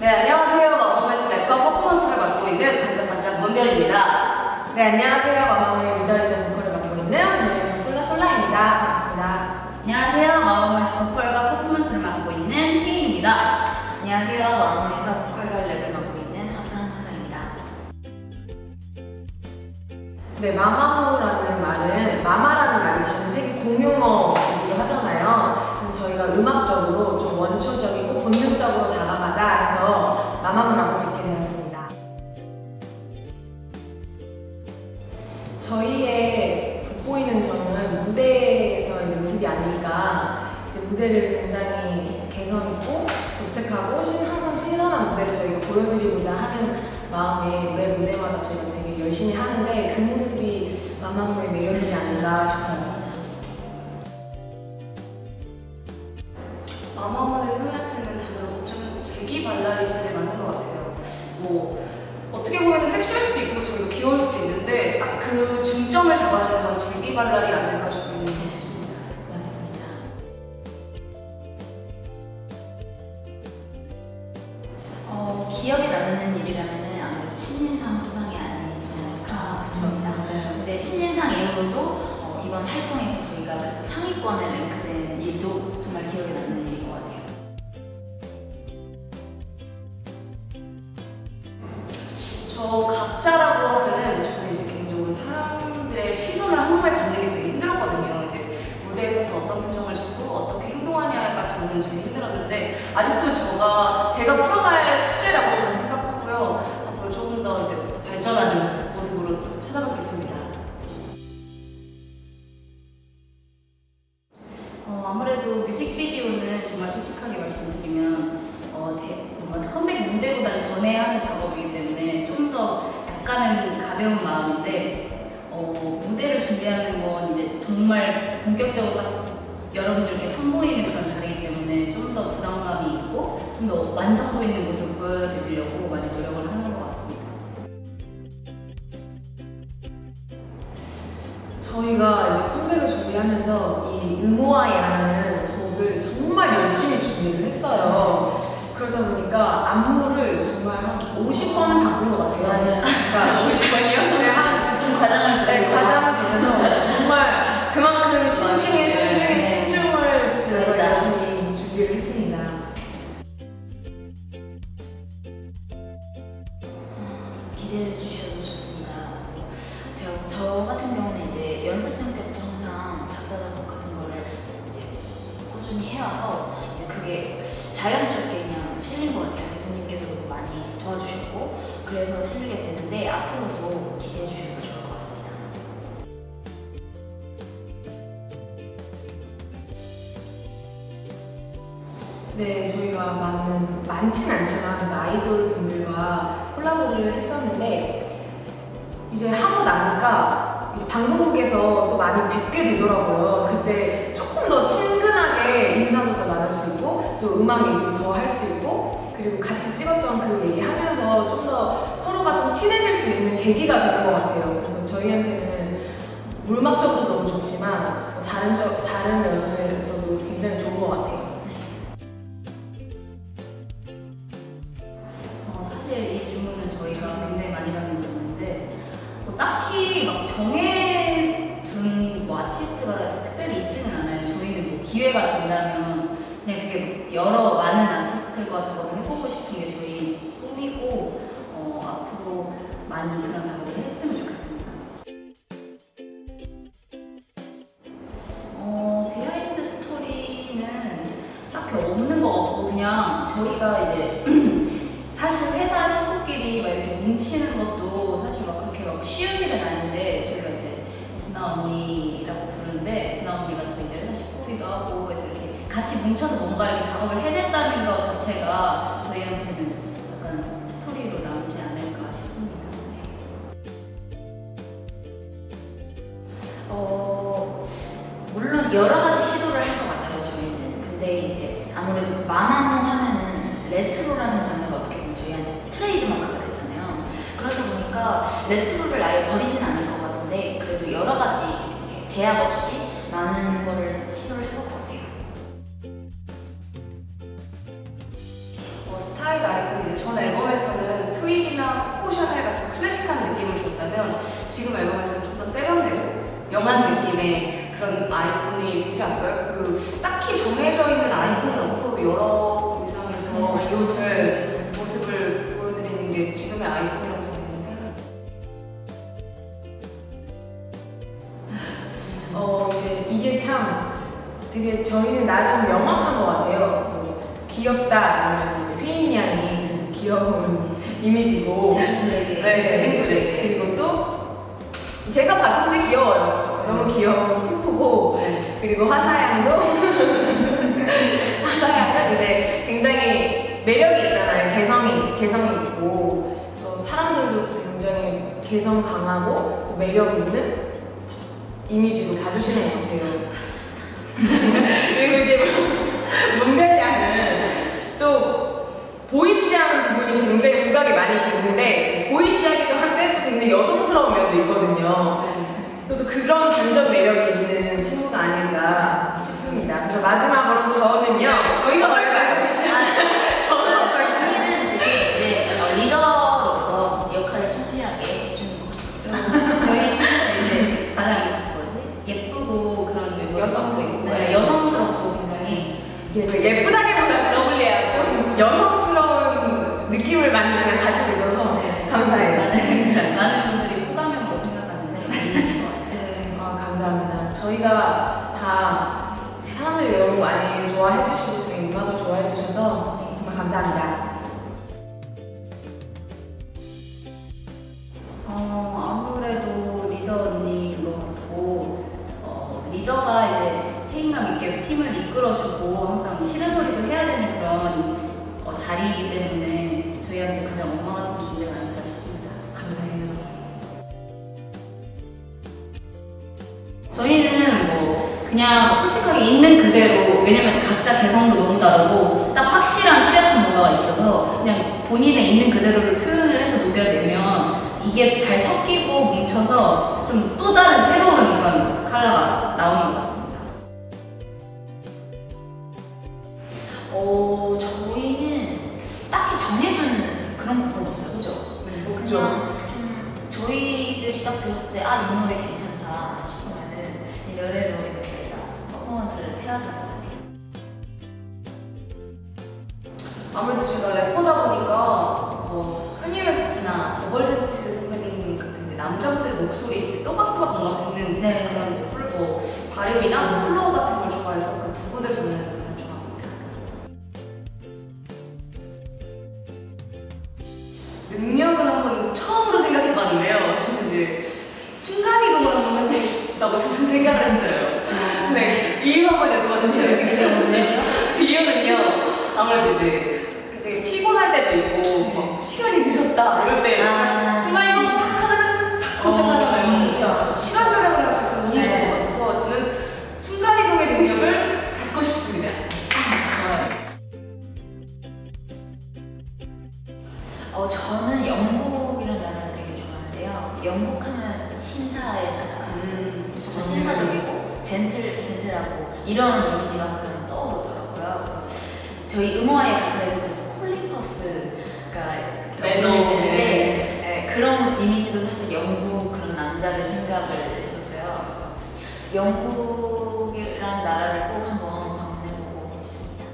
네, 안녕하세요. 마마무에서 랩과 퍼포먼스를 맡고 있는 반짝반짝 문별입니다. 네, 안녕하세요. 마마무의 리더이자 보컬을 맡고 있는 문별의 솔라솔라입니다. 반갑습니다. 안녕하세요. 마마무에서 보컬과 퍼포먼스를 맡고 있는 혜인입니다. 안녕하세요. 마마무에서 보컬과 랩을 맡고 있는 화사입니다. 네, 마마무라는 말은 마마라는 말이 전 세계 공용어이기도 하잖아요. 그래서 저희가 음악적으로 좀 원초적이고 본능적으로 다가가자 해서 마마무라고 짓게 되었습니다. 저희의 돋보이는 점은 무대에서의 모습이 아닐까. 이제 무대를 굉장히 개성있고 독특하고 항상 신선한 무대를 저희가 보여드리고자 하는 마음에 매 무대마다 저희가 되게 열심히 하는데 그 모습이 마마무의 매력이지 않을까 싶어요. 마마무를 표현할 수 있는 단어로 좀 재기발랄이 제일 맞는 것 같아요. 뭐 어떻게 보면 섹시할 수도 있고 좀 귀여울 수도 있는데 딱 그 중점을 잡아주는 건 재기발랄이 아닐까 싶습니다. 맞습니다. 기억에 남는 일이라면은 아무래도 신인상 수상이 아니지 않을까 싶습니다. 맞아요. 근데 신인상 이후로도 이번 활동에서 저희가 그래도 상위권에 랭크된 일도 정말 기억에 남는 일인 것 같아요. 저 각자라고 하면은 저는 이제 개인적으로 사람들의 시선을 한번에 받는 게 되게 힘들었거든요. 이제 무대에 서서 어떤 표정을 짓고 어떻게 행동하냐가 저는 제일 힘들었는데 아직도 제가 풀어갈 숙제라고 저는 생각하고요. 앞으로 조금 더 이제 발전하는 모습으로 찾아뵙겠습니다. 아무래도 뮤직비디오는 정말 솔직하게 말씀드리면 뭔가 컴백 무대보다는 전에 하는 작업이기 때문에 좀 더 약간은 가벼운 마음인데 무대를 준비하는 건 이제 정말 본격적으로 딱 여러분들께 선보이는 그런 자리이기 때문에 좀 더 부담감이 있고 좀 더 완성도 있는 모습을 보여드리려고 많이 노력을 하는 것 같습니다. 저희가 이제 컴백을 준비하면서 이 음오아이라는 곡을 정말 열심히 준비를 했어요. 그러다 보니까 안무를 정말 한 50번은 바꾼 것 같아요. 맞아요. 그러니까 50번이요? 네, 좀 과장을 보면서 정말 그만큼 신중에 신중을 들여서 맞아. 열심히 준비를 했습니다. 기대해 주셔도 좋습니다. 저 같은 경우는 이제 연습생 때부터 항상 작사 작곡 같은 거를 이제 꾸준히 해와서 이제 그게 자연스럽게 그냥 실린 것 같아요. 대표님께서도 많이 도와주셨고 그래서 실리게 됐는데 앞으로도 기대해 주셔도 좋을 것 같습니다. 네, 저희가 많진 않지만 아이돌 분들과 콜라보를 했었는데 이제 하고 나니까 이제 방송국에서 또 많이 뵙게 되더라고요. 그때 조금 더 친근하게 인사도 더 나눌 수 있고 또 음악 얘기도 더 할 수 있고 그리고 같이 찍었던 그 얘기하면서 좀 더 서로가 좀 친해질 수 있는 계기가 되는 것 같아요. 그래서 저희한테는 물막적으로 너무 좋지만 다른 면에서도 굉장히 좋은 것 같아요. 사실 이 질문은 저희가 굉장히 많이 받는 질문인데 딱히 막 정해둔 아티스트가 특별히 있지는 않아요. 저희는 뭐 기회가 된다면 그냥 되게 많은 아티스트들과 작업을 해보고 싶은 게 저희 꿈이고 앞으로 많이 그런 작업을 했으면 좋겠습니다. 비하인드 스토리는 딱히 없는 것 같고 그냥 저희가 이제 사실 회사 식구끼리 막 이렇게 뭉치는 것도 사실 막 그렇게 막 쉬운 일은 아닌데 저희가 이제 스나 언니라고 부르는데 스나 언니가 저희 이제 회사 식구기도 하고 그래서 이렇게 같이 뭉쳐서 뭔가 이렇게 작업을 해냈다는 것 자체가 저희한테는 약간 스토리로 남지 않을까 싶습니다. 물론 여러 가지 시도를 할 것 같아요, 저희는. 근데 이제 아무래도 마마무 하면은 레트로라는 장르가 어떻게 보면 저희한테 트레이드마크가 됐잖아요. 그러다 보니까 레트로를 아예 버리진 않을 것 같은데 그래도 여러 가지 이렇게 제약 없이 많은 거를 시도를 해볼 것 같아요. 스타일 아이콘 전 앨범에서는 트윅이나 코코 샤넬 같은 클래식한 느낌을 줬다면 지금 앨범에서는 좀 더 세련되고 영한 느낌의 그런 아이콘이 되지 않을까요? 그 딱히 정해져 있는 아이콘은 없고 여러 의상에서 요즘 모습을 보여드리는 게 지금의 아이콘이라고 저는 생각합니다. 이제 이게 참 되게 저희는 나름 명확한 것 같아요. 뭐 귀엽다 아니면 이제 휘인 양이 귀여운 이미지고 대중들에게 네, 친구들에게. 그리고 또 제가 봤는데 귀여워요. 너무 귀여운 푸푸고 그리고 화사양도 화사양은 이제 굉장히 매력이 있잖아요. 개성이 있고 사람들도 굉장히 개성 강하고 또 매력 있는 이미지로 봐주시는 것 같아요. 그리고 이제 문별양은 또 보이시한 부분이 굉장히 부각이 많이 됐는데 보이시하기도 한데 또 굉장히 여성스러운 면도 있거든요. 그래서 또 그런 반전 매력이 있는 친구가 아닌가 싶습니다. 그래서 마지막으로 저는요. 저희가 말해요. 저는 어떨까요? 언니는 되게 이제 리더로서 역할을 충실하게 해주는 것 같습니다. 저희 팀은 이제 가장 예쁘고 그런 멤버도 여성스럽고. 네, 여성스럽고 굉장히 예쁘다기보다 러블리하고 좀 여성스러운 느낌을 많이 그냥 가지고 있어서 감사해요. 진짜. 많은 분들이 호감형으로 생각하는데 이미지인 것 같아요. 네, 감사합니다. 저희가 다 사람들이 너무 많이 좋아해 주시고 저희 음악을 좋아해 주셔서 정말 감사합니다. 아무래도 리더 언니인 것 같고 리더가 이제 책임감 있게 팀을 이끌어주고 항상 싫은 소리도 해야 되는 그런 자리이기 때문에 저희한테 가장 엄마 같은 존재가 아닐까 싶습니다. 감사해요. 저희는 뭐 그냥 솔직하게 있는 그대로, 왜냐면 각자 개성도 너무 다르고 딱 확실한 뚜렷한 뭔가가 있어서 그냥 본인의 있는 그대로를 표현을 해서 녹여내면 이게 잘 섞이고 뭉쳐서 좀 또 다른 새로운 그런 컬러가 나오는 것 같습니다. 저희는 딱히 정해둔 그런 부분은 없어요, 그죠? 그냥 좀 저희들이 딱 들었을 때 이 노래 괜찮다 싶으면은 이 노래로 저희가 퍼포먼스를 해왔던 것 같아요. 아무래도 제가 래퍼다 보니까 카니 웨스트나 더벌제트 선배님 같은 이제 남자분들의 목소리 이렇게 또박또박 뭔가 뱉는 네. 그런 발음이나 플로우 같은 걸 좋아해서 그 두 분을 저는 가장 좋아합니다. 능력을 한번 처음으로 생각해봤는데요. 저는 이제 순간이동을 한번 해보고 싶다고 저는 생각을 했어요. 네, 이유 한번 여쭤봐 주시면 이유는요. 아무래도 이제 되게 피곤할 때도 있고 막 시간이 늦었다 이럴 때 순간이동 탁 하면은 탁 도착하잖아요. 그렇죠. 시간 절약을 할 수 있어서 너무 좋은 것 같아서 저는 순간이동의 능력을 갖고 싶습니다. 저는 영국이라는 나라를 되게 좋아하는데요. 영국 하면 신사의 나라. 정말 신사적이고 젠틀하고 이런 이미지가 항상 떠오르더라고요. 저희 음호와의 가사에 보면서 콜리퍼스가 매너인데 그런 이미지도 살짝 영국 그런 남자를 생각을 했었어요. 그래서 영국이란 나라를 꼭 한번 방문해보고 싶습니다.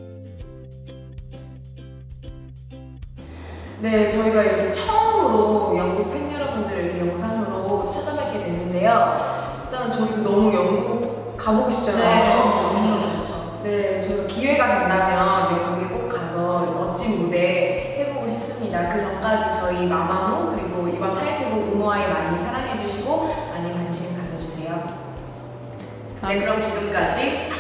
네, 저희가 이렇게 처음으로 영국 팬 여러분들 이렇게 영상으로 찾아뵙게 됐는데요. 일단 저희도 너무 영국 가보고 싶잖아요. 너무 좋죠. 네, 저희가 기회가 된다면 영국에 꼭 가서 멋진 무대 해보고 싶습니다. 그 전까지 저희 마마무 그리고 이번 타이틀곡 음호와에 많이 사랑해주시고 많이 관심 가져주세요. 네, 그럼 지금까지